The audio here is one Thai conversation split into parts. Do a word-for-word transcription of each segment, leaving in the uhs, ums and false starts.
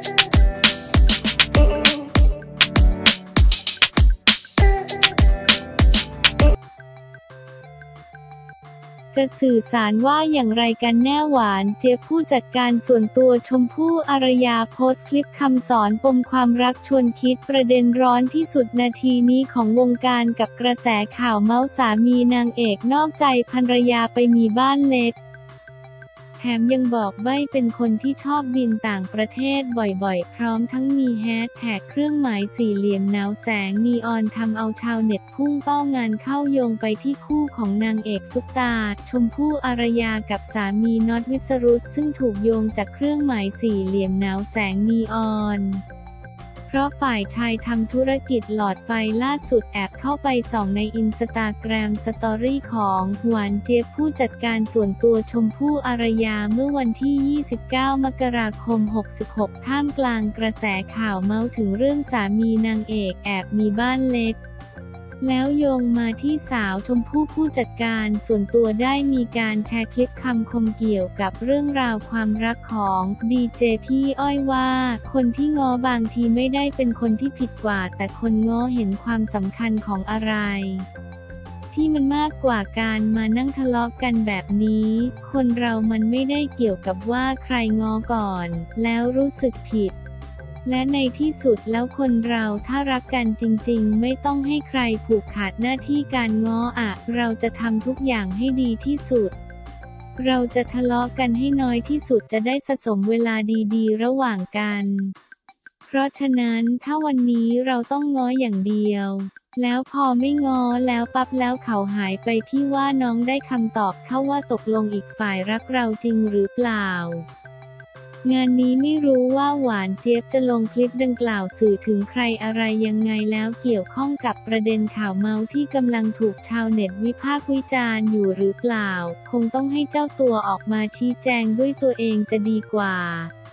จะสื่อสารว่าอย่างไรกันแน่หวานเจี๊ยบผู้จัดการส่วนตัวชมพู่อารยาโพสต์คลิปคำสอนปมความรักชวนคิดประเด็นร้อนที่สุดนาทีนี้ของวงการกับกระแสข่าวเมาส์สามีนางเอกนอกใจภรรยาไปมีบ้านเล็กแถมยังบอกใบ้เป็นคนที่ชอบบินต่างประเทศบ่อยๆพร้อมทั้งมีแฮชแท็กเครื่องหมายสี่เหลี่ยมหนาวแสงนีออนทำเอาชาวเน็ตพุ่งเป้างานเข้าโยงไปที่คู่ของนางเอกซุปตาชมพู่อารยากับสามีน็อตวิสรุตซึ่งถูกโยงจากเครื่องหมายสี่เหลี่ยมหนาวแสงนีออนเพราะฝ่ายชายทำธุรกิจหลอดไฟล่าสุดแอบเข้าไปส่องในอินสตาแกรมสตอรี่ของหวานเจี๊ยบผู้จัดการส่วนตัวชมพู่อารยาเมื่อวันที่ ยี่สิบเก้ามกราคม หกสิบหกท่ามกลางกระแสข่าวเมาส์ถึงเรื่องสามีนางเอกแอบมีบ้านเล็กแล้วโยงมาที่สาวชมพู่ผู้จัดการส่วนตัวได้มีการแชร์คลิปคำคมเกี่ยวกับเรื่องราวความรักของดีเจพี่อ้อยว่าคนที่ง้อบางทีไม่ได้เป็นคนที่ผิดกว่าแต่คนง้อเห็นความสำคัญของอะไรที่มันมากกว่าการมานั่งทะเลาะกันแบบนี้คนเรามันไม่ได้เกี่ยวกับว่าใครง้อก่อนแล้วรู้สึกผิดและในที่สุดแล้วคนเราถ้ารักกันจริงๆไม่ต้องให้ใครผูกขาดหน้าที่การง้ออะเราจะทำทุกอย่างให้ดีที่สุดเราจะทะเลาะกันให้น้อยที่สุดจะได้สะสมเวลาดีๆระหว่างกันเพราะฉะนั้นถ้าวันนี้เราต้องง้ออย่างเดียวแล้วพอไม่ง้อแล้วปั๊บแล้วเขาหายไปพี่ว่าน้องได้คำตอบเข้าว่าตกลงอีกฝ่ายรักเราจริงหรือเปล่างานนี้ไม่รู้ว่าหวานเจี๊ยบจะลงคลิปดังกล่าวสื่อถึงใครอะไรยังไงแล้วเกี่ยวข้องกับประเด็นข่าวเมาส์ที่กำลังถูกชาวเน็ตวิพากษ์วิจารณ์อยู่หรือเปล่าคงต้องให้เจ้าตัวออกมาชี้แจงด้วยตัวเองจะดีกว่า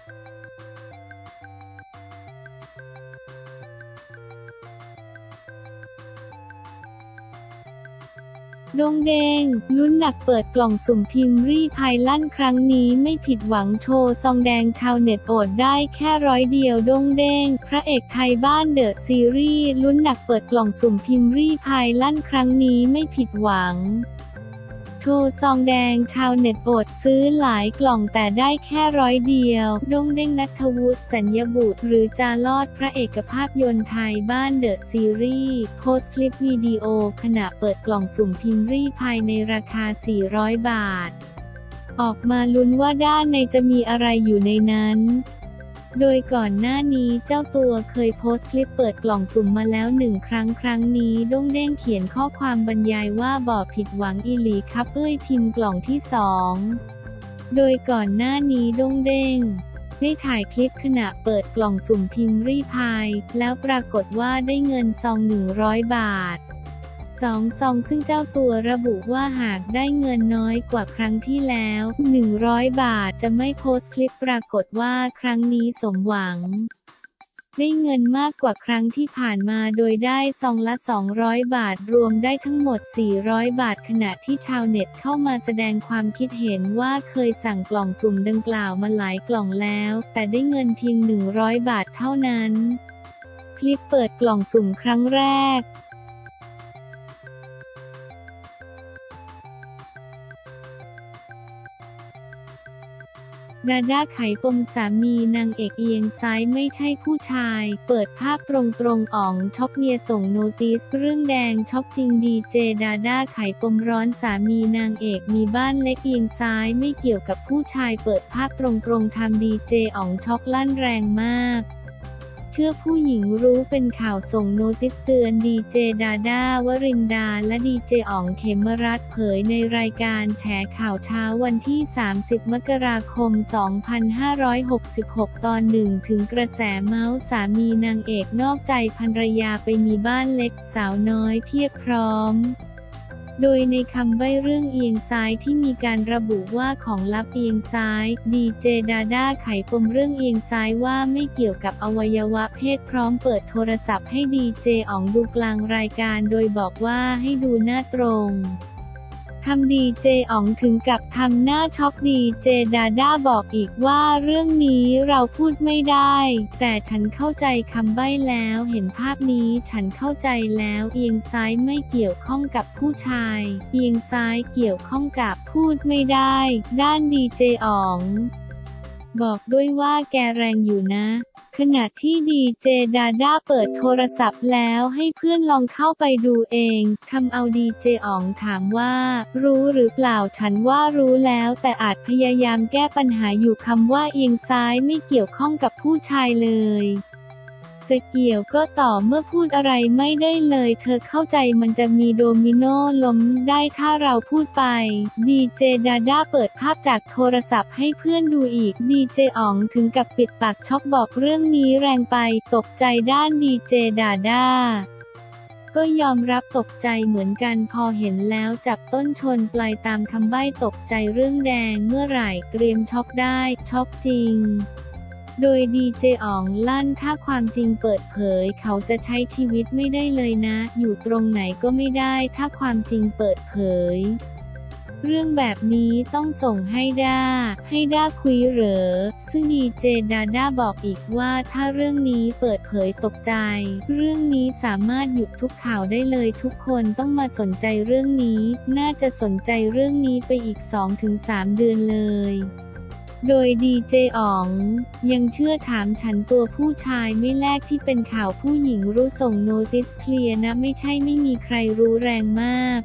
โด่งเด้งลุ้นหนักเปิดกล่องสุ่มพิมพ์รีพายลั่นครั้งนี้ไม่ผิดหวังโชว์ซองแดงชาวเน็ตโอดได้แค่ร้อยเดียวโด่งเด้งพระเอกไทยบ้านเดอะซีรีส์ลุ้นหนักเปิดกล่องสุ่มพิมพ์รีพายลั่นครั้งนี้ไม่ผิดหวังโชว์ซองแดงชาวเน็ตโอดซื้อหลายกล่องแต่ได้แค่ร้อยเดียวโด่งเด้งณัฐวุฒิสัญญบุตรหรือจารอดพระเอกภาพยนตร์ไทยบ้านเดอะซีรีส์โพสต์คลิปวิดีโอขณะเปิดกล่องสุ่มพิมพ์รีพายในราคาสี่ร้อยบาทออกมาลุ้นว่าด้านในจะมีอะไรอยู่ในนั้นโดยก่อนหน้านี้เจ้าตัวเคยโพสต์คลิปเปิดกล่องสุ่มมาแล้วหนึ่งครั้งครั้งนี้โด่งเด้งเขียนข้อความบรรยายว่าบ่ผิดหวังอีหลีครับเอ้ยพิมพ์กล่องที่สองโดยก่อนหน้านี้โด่งเด้งได้ถ่ายคลิปขณะเปิดกล่องสุ่มพิมพ์รีพายแล้วปรากฏว่าได้เงินซองหนึ่งร้อยบาทสองซองซึ่งเจ้าตัวระบุว่าหากได้เงินน้อยกว่าครั้งที่แล้วหนึ่งร้อยบาทจะไม่โพสต์คลิปปรากฏว่าครั้งนี้สมหวังได้เงินมากกว่าครั้งที่ผ่านมาโดยได้ซองละสองร้อยบาทรวมได้ทั้งหมดสี่ร้อยบาทขณะที่ชาวเน็ตเข้ามาแสดงความคิดเห็นว่าเคยสั่งกล่องสุ่มดังกล่าวมาหลายกล่องแล้วแต่ได้เงินเพียงหนึ่งร้อยบาทเท่านั้นคลิปเปิดกล่องสุ่มครั้งแรกดาด้าไขปมสามีนางเอกเอียงซ้ายไม่ใช่ผู้ชายเปิดภาพตรงๆอ๋องช็อกเมียส่งโนติสเรื่องแดงช็อกจริงดีเจดาด้าไขปมร้อนสามีนางเอกมีบ้านเล็กเอียงซ้ายไม่เกี่ยวกับผู้ชายเปิดภาพตรงๆทำดีเจอ๋องช็อกลั่นแรงมากเชื่อผู้หญิงรู้เป็นข่าวส่งโนติสเตือนดีเจดาด้าวรินดาและดีเจอ๋องเขมรัตน์เผยในรายการแฉข่าวเช้าวันที่สามสิบมกราคมสองพันห้าร้อยหกสิบหกตอนหนึ่งถึงกระแสเมาส์สามีนางเอกนอกใจภรรยาไปมีบ้านเล็กสาวน้อยเพียบพร้อมโดยในคำใบ้เรื่องเอียงซ้ายที่มีการระบุว่าของลับเอียงซ้ายดีเจดาด้าไขปมเรื่องเอียงซ้ายว่าไม่เกี่ยวกับอวัยวะเพศพร้อมเปิดโทรศัพท์ให้ดีเจอ๋องดูกลางรายการโดยบอกว่าให้ดูหน้าตรงทำดีเจอ๋องถึงกับทำหน้าช็อกดีเจดาด้าบอกอีกว่าเรื่องนี้เราพูดไม่ได้แต่ฉันเข้าใจคำใบ้แล้วเห็นภาพนี้ฉันเข้าใจแล้วเอียงซ้ายไม่เกี่ยวข้องกับผู้ชายเอียงซ้ายเกี่ยวข้องกับพูดไม่ได้ด้านดีเจอ๋องบอกด้วยว่าแกแรงอยู่นะขณะที่ดีเจดาด้าเปิดโทรศัพท์แล้วให้เพื่อนลองเข้าไปดูเองทำเอาดีเจอ๋องถามว่ารู้หรือเปล่าฉันว่ารู้แล้วแต่อาจพยายามแก้ปัญหาอยู่คำว่าเอียงซ้ายไม่เกี่ยวข้องกับผู้ชายเลยจะเกี่ยวก็ต่อเมื่อพูดอะไรไม่ได้เลยเธอเข้าใจมันจะมีโดมิโนล้มได้ถ้าเราพูดไปดีเจดาด้าเปิดภาพจากโทรศัพท์ให้เพื่อนดูอีกดีเจอ๋องถึงกับปิดปากช็อกบอกเรื่องนี้แรงไปตกใจด้านดีเจดาด้าก็ยอมรับตกใจเหมือนกันพอเห็นแล้วจับต้นชนปลายตามคำใบ้ตกใจเรื่องแดงเมื่อไหร่เตรียมช็อกได้ช็อกจริงโดยดีเจอ๋องลั่นถ้าความจริงเปิดเผยเขาจะใช้ชีวิตไม่ได้เลยนะอยู่ตรงไหนก็ไม่ได้ถ้าความจริงเปิดเผยเรื่องแบบนี้ต้องส่งให้ด้าให้ด้าคุยเหรอซึ่งดีเจดาด้าบอกอีกว่าถ้าเรื่องนี้เปิดเผยตกใจเรื่องนี้สามารถหยุดทุกข่าวได้เลยทุกคนต้องมาสนใจเรื่องนี้น่าจะสนใจเรื่องนี้ไปอีก สองถึงสาม เดือนเลยโดยดีเจอ๋องยังเชื่อถามฉันตัวผู้ชายไม่แลกที่เป็นข่าวผู้หญิงรู้ส่งโนติสเคลียร์นะไม่ใช่ไม่มีใครรู้แรงมาก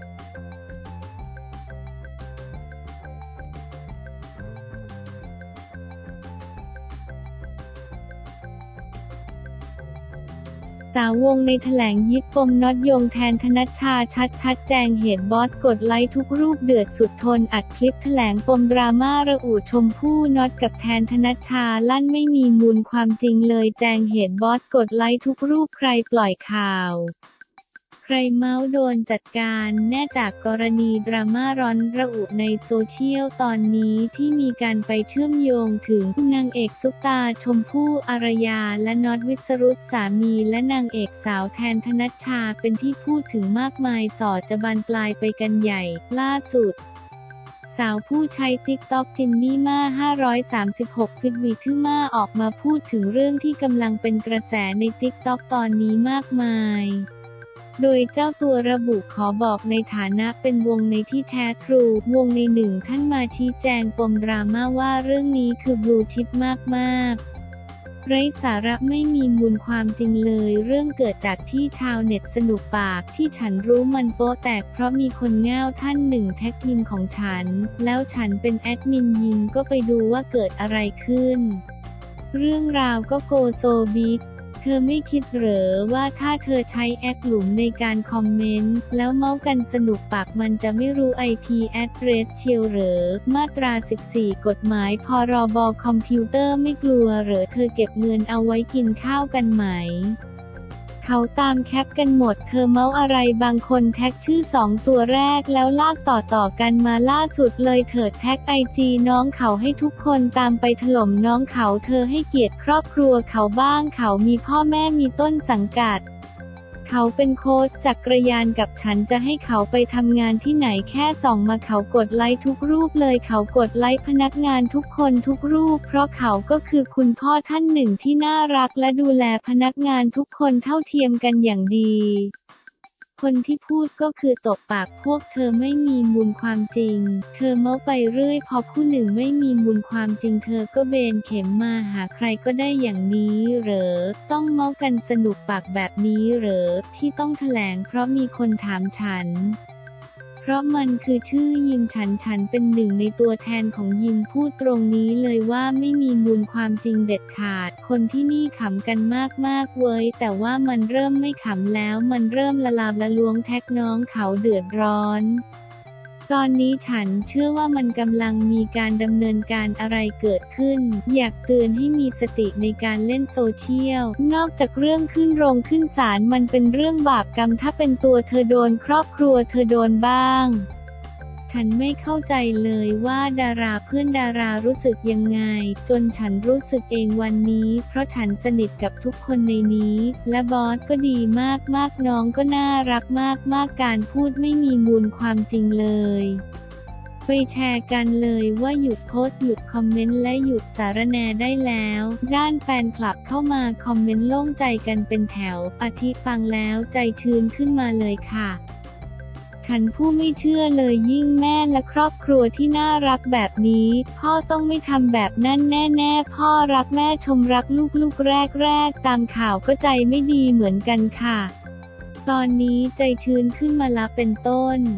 สาววงในแถลงยิบปมน็อตโยงแทนธนัชชาชัดชัดแจงเหตุบอสกดไลค์ทุกรูปเดือดสุดทนอัดคลิปแถลงปมดราม่าระอุชมพู่น็อตกับแทนธนัชชาลั่นไม่มีมูลความจริงเลยแจงเหตุบอสกดไลค์ทุกรูปใครปล่อยข่าวใครเมาส์โดนจัดการแน่จากกรณีดราม่าร้อนระอุในโซเชียลตอนนี้ที่มีการไปเชื่อมโยงถึงนางเอกซุปตาชมพู่อารยาและน็อตวิสรุตสามีและนางเอกสาวแทนธนัชชาเป็นที่พูดถึงมากมายส่อจะบานปลายไปกันใหญ่ล่าสุดสาวผู้ใช้ติ๊กต็อกจินนี่มาห้าร้อยสามสิบหกฟิตวีทื่อมาออกมาพูดถึงเรื่องที่กำลังเป็นกระแสในติ๊กต็อกตอนนี้มากมายโดยเจ้าตัวระบุขอบอกในฐานะเป็นวงในที่แท้ทรูวงในหนึ่งท่านมาชี้แจงปมดราม่าว่าเรื่องนี้คือบลูชิปมากๆไร้สาระไม่มีมูลความจริงเลยเรื่องเกิดจากที่ชาวเน็ตสนุกปากที่ฉันรู้มันโป๊แตกเพราะมีคนง่าวท่านหนึ่งแท็กยิงของฉันแล้วฉันเป็นแอดมินยิงก็ไปดูว่าเกิดอะไรขึ้นเรื่องราวก็โกโซบิ๊กเธอไม่คิดเหรอว่าถ้าเธอใช้แอคหลุมในการคอมเมนต์แล้วเมาส์กันสนุกปากมันจะไม่รู้ ไอ พี address เชียวเหรอมาตราสิบสี่กฎหมายพรบคอมพิวเตอร์ไม่กลัวเหรอเธอเก็บเงินเอาไว้กินข้าวกันไหมเขาตามแคปกันหมดเธอเมาส์อะไรบางคนแท็กชื่อสองตัวแรกแล้วลากต่อต่อกันมาล่าสุดเลยเถิดแท็กไอจีน้องเขาให้ทุกคนตามไปถล่มน้องเขาเธอให้เกียรติครอบครัวเขาบ้างเขามีพ่อแม่มีต้นสังกัดเขาเป็นโค้ชจักรยานกับฉันจะให้เขาไปทำงานที่ไหนแค่ส่องมาเขากดไลค์ทุกรูปเลยเขากดไลค์พนักงานทุกคนทุกรูปเพราะเขาก็คือคุณพ่อท่านหนึ่งที่น่ารักและดูแลพนักงานทุกคนเท่าเทียมกันอย่างดีคนที่พูดก็คือตบปากพวกเธอไม่มีมูลความจริงเธอเมาไปเรื่อยพอผู้หนึ่งไม่มีมูลความจริงเธอก็เบนเข็มมาหาใครก็ได้อย่างนี้เหรอต้องเมากันสนุกปากแบบนี้เหรอที่ต้องแถลงเพราะมีคนถามฉันเพราะมันคือชื่อยิมฉันฉันเป็นหนึ่งในตัวแทนของยิมพูดตรงนี้เลยว่าไม่มีมูลความจริงเด็ดขาดคนที่นี่ขำกันมากๆเว้ยแต่ว่ามันเริ่มไม่ขำแล้วมันเริ่มละลาบละล้วงแท็กน้องเขาเดือดร้อนตอนนี้ฉันเชื่อว่ามันกำลังมีการดำเนินการอะไรเกิดขึ้นอยากเตือนให้มีสติในการเล่นโซเชียลนอกจากเรื่องขึ้นโรงขึ้นศาลมันเป็นเรื่องบาปกรรมถ้าเป็นตัวเธอโดนครอบครัวเธอโดนบ้างเธฉันไม่เข้าใจเลยว่าดาราเพื่อนดารารู้สึกยังไงจนฉันรู้สึกเองวันนี้เพราะฉันสนิทกับทุกคนในนี้และบอสก็ดีมากมากน้องก็น่ารักมากมากการพูดไม่มีมูลความจริงเลยไปแชร์กันเลยว่าหยุดโพสต์หยุดคอมเมนต์และหยุดสารแหน่ได้แล้วด้านแฟนคลับเข้ามาคอมเมนต์โล่งใจกันเป็นแถวอาทิฟังแล้วใจชื้นขึ้นมาเลยค่ะฉันผู้ไม่เชื่อเลยยิ่งแม่และครอบครัวที่น่ารักแบบนี้พ่อต้องไม่ทำแบบนั้นแน่ๆพ่อรักแม่ชมรักลูกๆแรกๆตามข่าวก็ใจไม่ดีเหมือนกันค่ะตอนนี้ใจชื้นขึ้นมาละเป็นต้น